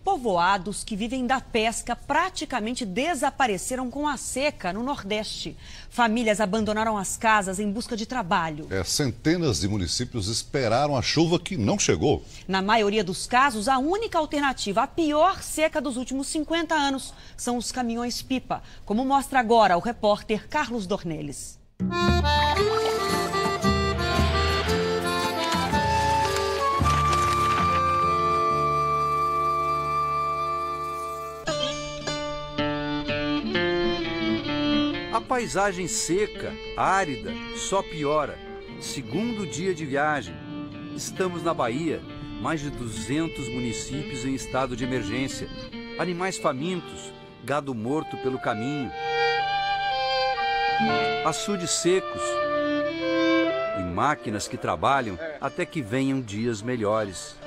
Povoados que vivem da pesca praticamente desapareceram com a seca no Nordeste. Famílias abandonaram as casas em busca de trabalho. Centenas de municípios esperaram a chuva que não chegou. Na maioria dos casos, a única alternativa à pior seca dos últimos 50 anos são os caminhões-pipa, como mostra agora o repórter Carlos Dornelles. A paisagem seca, árida, só piora. Segundo dia de viagem. Estamos na Bahia, mais de 200 municípios em estado de emergência. Animais famintos, gado morto pelo caminho. Açudes secos. E máquinas que trabalham até que venham dias melhores.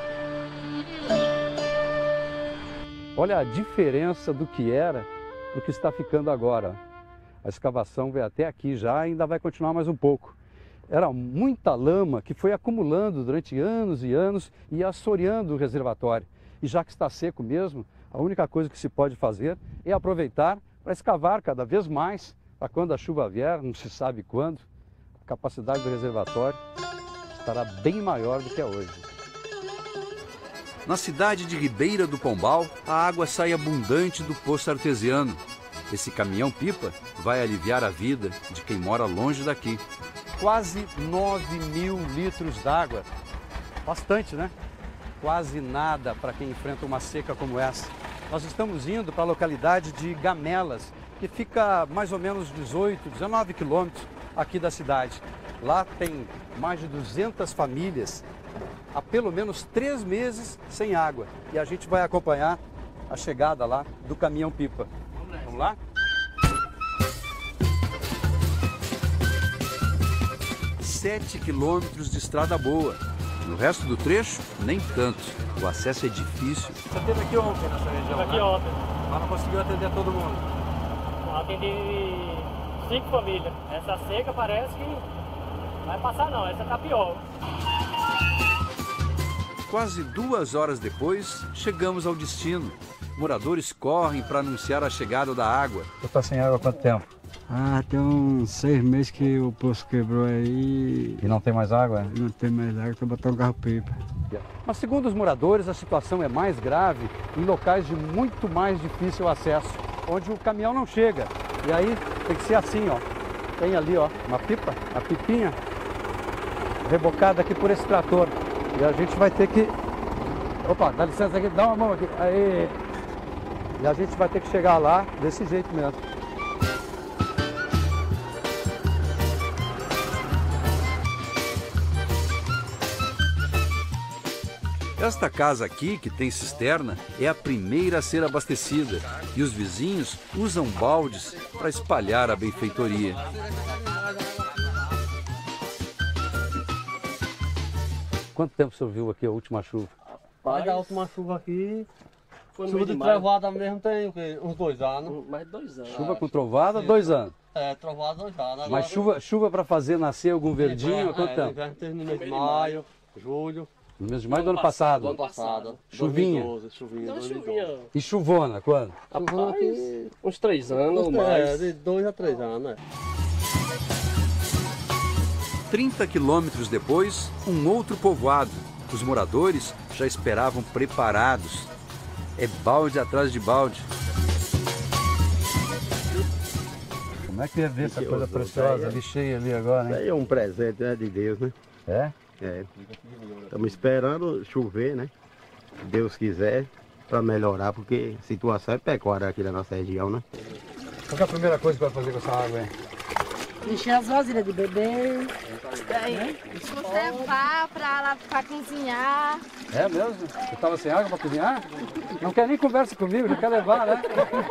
Olha a diferença do que era para o que está ficando agora. A escavação veio até aqui já, ainda vai continuar mais um pouco. Era muita lama que foi acumulando durante anos e anos e assoreando o reservatório. E já que está seco mesmo, a única coisa que se pode fazer é aproveitar para escavar cada vez mais, para quando a chuva vier, não se sabe quando, a capacidade do reservatório estará bem maior do que é hoje. Na cidade de Ribeira do Pombal, a água sai abundante do poço artesiano. Esse caminhão-pipa vai aliviar a vida de quem mora longe daqui. Quase 9.000 litros d'água. Bastante, né? Quase nada para quem enfrenta uma seca como essa. Nós estamos indo para a localidade de Gamelas, que fica mais ou menos 18, 19 quilômetros aqui da cidade. Lá tem mais de 200 famílias há pelo menos 3 meses sem água. E a gente vai acompanhar a chegada lá do caminhão-pipa. Vamos lá? Sete quilômetros de estrada boa. No resto do trecho, nem tanto. O acesso é difícil. Você esteve aqui ontem nessa região, aqui ontem. Mas não conseguiu atender todo mundo? Atendi 5 famílias. Essa seca parece que vai passar não, essa tá pior. Quase 2 horas depois, chegamos ao destino. Moradores correm para anunciar a chegada da água. Você está sem água há quanto tempo? Tem uns 6 meses que o poço quebrou aí. E não tem mais água? Não tem mais água, estou botando carro-pipa. Mas segundo os moradores, a situação é mais grave em locais de muito mais difícil acesso, onde o caminhão não chega. E aí tem que ser assim, ó. Tem ali, ó, uma pipa, a pipinha, rebocada aqui por esse trator. E a gente vai ter que... Opa, dá licença aqui, dá uma mão aqui. Aí. E a gente vai ter que chegar lá desse jeito mesmo. Esta casa aqui, que tem cisterna, é a primeira a ser abastecida. E os vizinhos usam baldes para espalhar a benfeitoria. Quanto tempo o senhor viu aqui a última chuva? Mas a última chuva aqui, Foi no chuva mês de de maio. trovada mesmo tem o quê? Uns 2 anos. Mais de 2 anos. Chuva com trovada, 2 anos. Trovada 2 anos. Mas chuva para fazer nascer algum verdinho, há quanto tempo? Inverno teve no mês de maio, julho. No mês de maio do ano passado. Do ano passado. Chuvinha. 2012, chuvinha. Então 2012. chuvinha. E chuvona, quando? Rapaz, uns 3 anos ou mais. De 2 a 3 anos, 30 quilômetros depois, um outro povoado. Os moradores já esperavam preparados. É balde atrás de balde. Como é que ia ver essa coisa preciosa ali cheia ali agora, hein? Isso aí é um presente, né, de Deus, né? É? Estamos esperando chover, né? Se Deus quiser, para melhorar, porque a situação é pecuária aqui na nossa região, né? Qual que é a primeira coisa que vai fazer com essa água, hein? Encher as vasilhas de beber. Conservar para cozinhar. É mesmo? Você estava sem água para cozinhar? Não quer nem conversa comigo, já quer levar, né?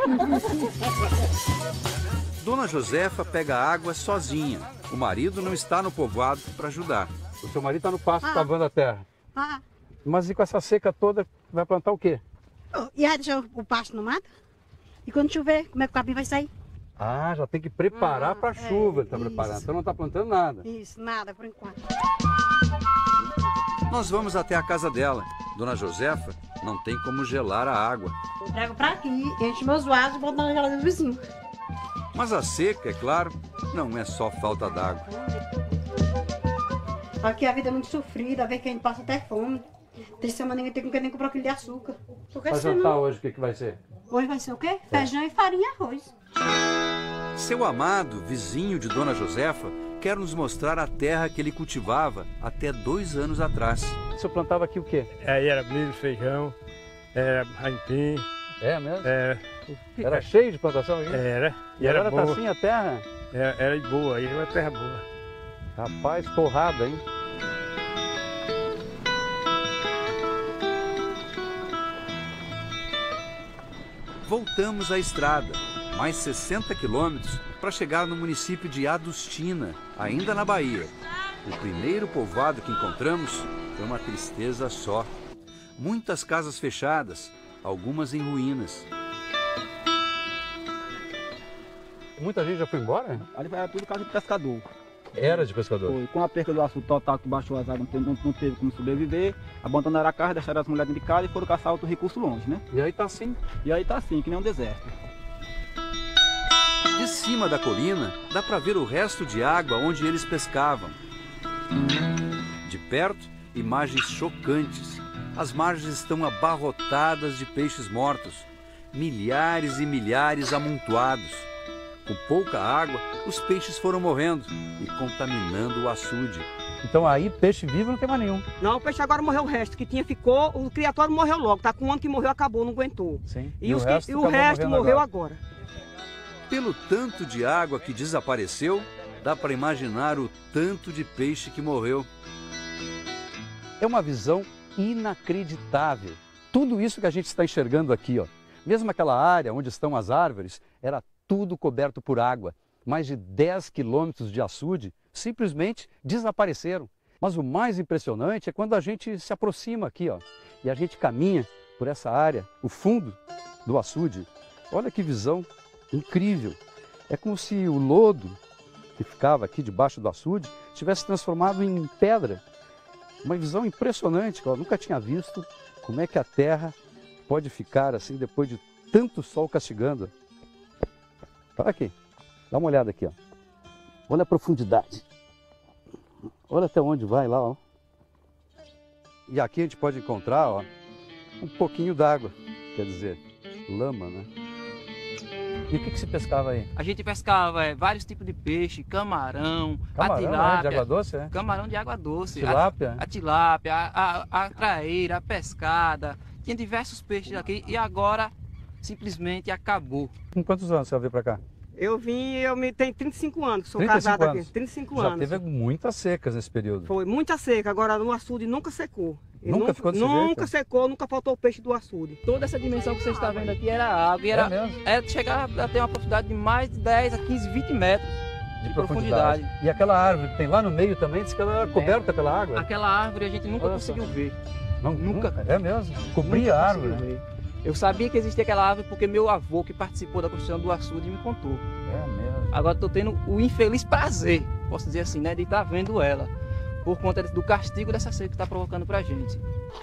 Dona Josefa pega a água sozinha. O marido não está no povoado para ajudar. O seu marido está no pasto cavando a terra. Ah, Mas e com essa seca toda, vai plantar o quê? e aí deixa o pasto no mato? E quando chover, como é que o capim vai sair? Ah, já tem que preparar para a chuva, ele está isso. preparando. Então não está plantando nada. Isso, nada por enquanto. Nós vamos até a casa dela. Dona Josefa não tem como gelar a água. Eu trago pra aqui, encho meus vasos e boto na geladeira do vizinho. Mas a seca, é claro, não é só falta d'água. Aqui a vida é muito sofrida, a vez que a gente passa até fome. Tem semana ninguém tem com quem comprar um quilo de açúcar. Vai jantar hoje, o que vai ser? Hoje vai ser o quê? Feijão e farinha e arroz. Seu amado, vizinho de Dona Josefa, quer nos mostrar a terra que ele cultivava até 2 anos atrás. O senhor plantava aqui o quê? Aí era milho, feijão, era aipim. É mesmo? Era cheio de plantação aqui? Era. E agora tá assim a terra? Era boa, aí era uma terra boa. Rapaz, torrada, hein? Voltamos à estrada, mais 60 quilômetros para chegar no município de Adustina, ainda na Bahia. O primeiro povoado que encontramos foi uma tristeza só. Muitas casas fechadas, algumas em ruínas. Muita gente já foi embora? Ali era tudo casa de pescador. Era de pescador? Foi. Com a perca do açúcar total que baixou as águas, não teve como sobreviver, abandonaram a casa, deixaram as mulheres dentro de casa e foram caçar outro recurso longe, né? E aí tá assim? E aí tá assim, que nem um deserto. De cima da colina, dá para ver o resto de água onde eles pescavam. De perto, imagens chocantes. As margens estão abarrotadas de peixes mortos. Milhares e milhares amontoados. Com pouca água, os peixes foram morrendo e contaminando o açude. Então aí peixe vivo não tem mais nenhum. Não, o peixe agora morreu o resto. Que tinha ficou, o criatório morreu logo. Tá com um ano que morreu, acabou, não aguentou. Sim. E o resto morreu agora. Pelo tanto de água que desapareceu, dá para imaginar o tanto de peixe que morreu. É uma visão inacreditável. Tudo isso que a gente está enxergando aqui, ó, mesmo aquela área onde estão as árvores, era tudo coberto por água. Mais de 10 quilômetros de açude simplesmente desapareceram. Mas o mais impressionante é quando a gente se aproxima aqui, ó, e a gente caminha por essa área, o fundo do açude. Olha que visão incrível. É como se o lodo que ficava aqui debaixo do açude tivesse transformado em pedra. Uma visão impressionante que eu nunca tinha visto. Como é que a terra pode ficar assim depois de tanto sol castigando? Olha aqui, dá uma olhada aqui, ó. Olha a profundidade. Olha até onde vai lá, ó. E aqui a gente pode encontrar, ó, um pouquinho d'água, quer dizer, lama, né? E o que se pescava aí? A gente pescava vários tipos de peixe, camarão, a tilápia. Camarão, de água doce, é? Camarão de água doce. Tilápia? A tilápia, a traíra, a pescada. Tinha diversos peixes aqui e agora simplesmente acabou. Com quantos anos você veio pra cá? Eu tenho 35 anos, sou casada aqui, 35 anos. Já teve muitas secas nesse período? Foi, muita seca, agora no açude nunca secou. Nunca ficou desse jeito? Nunca secou, nunca faltou peixe do açude. Toda essa dimensão que você está vendo aqui era água, e era chegar a ter uma profundidade de mais de 10 a 15, 20 metros de profundidade. E aquela árvore que tem lá no meio também, diz que ela era coberta pela água? Aquela árvore a gente nunca conseguiu ver. Não, nunca? É mesmo? Cobria a árvore? Ver. Eu sabia que existia aquela árvore porque meu avô, que participou da construção do açude, me contou. É mesmo? Agora estou tendo o infeliz prazer, posso dizer assim, né, de estar vendo ela, por conta do castigo dessa seca que está provocando para a gente.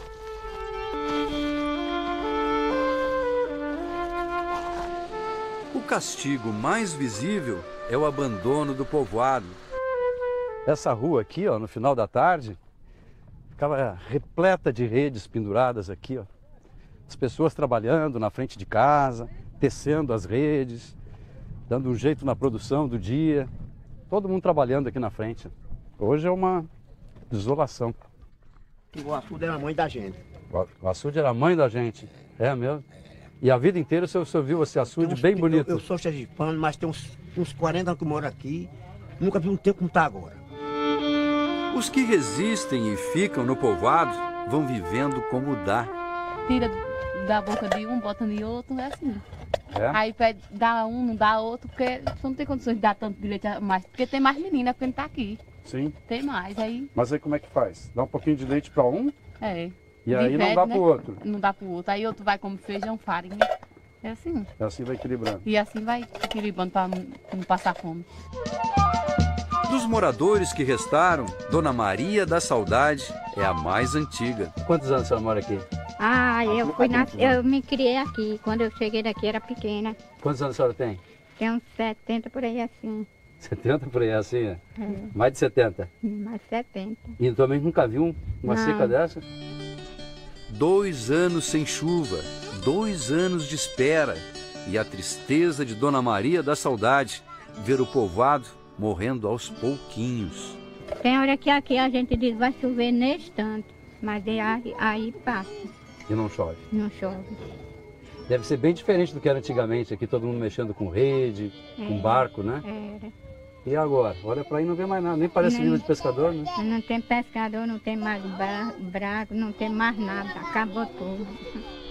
O castigo mais visível é o abandono do povoado. Essa rua aqui, ó, no final da tarde, ficava repleta de redes penduradas aqui, ó. As pessoas trabalhando na frente de casa, tecendo as redes, dando um jeito na produção do dia. Todo mundo trabalhando aqui na frente. Hoje é uma desolação. O açude era a mãe da gente. O açude era a mãe da gente, é mesmo? E a vida inteira o senhor viu esse açude bem bonito? Eu sou sergipano, mas tem uns 40 anos que eu moro aqui. Nunca vi um tempo como está agora. Os que resistem e ficam no povoado vão vivendo como dá. Tira da boca de um, bota de outro, é assim. É? Aí pede, dá um, não dá outro, porque não tem condições de dar tanto de leite a mais. Porque tem mais menina, porque não tá aqui. Sim. Tem mais, aí... Mas aí como é que faz? Dá um pouquinho de leite para um? É. E aí não dá, né, pro outro? Não dá pro outro. Aí outro vai como feijão, farinha. É assim. E assim vai equilibrando. E assim vai equilibrando para não passar fome. Dos moradores que restaram, Dona Maria da Saudade é a mais antiga. Quantos anos a senhora mora aqui? Eu me criei aqui. Quando eu cheguei daqui era pequena. Quantos anos a senhora tem? Tem uns 70 por aí assim. 70 por aí assim, é? Mais de 70? Mais de 70. E também nunca viu uma seca dessa? 2 anos sem chuva, 2 anos de espera e a tristeza de Dona Maria da Saudade ver o povoado morrendo aos pouquinhos. Tem hora que aqui a gente diz vai chover nesse instante, mas aí passa. E não chove? Não chove. Deve ser bem diferente do que era antigamente, aqui todo mundo mexendo com rede, com barco, né? Era. E agora? Olha pra aí, não vê mais nada, nem parece vila de pescador, né? Não tem pescador, não tem mais brago, não tem mais nada, acabou tudo.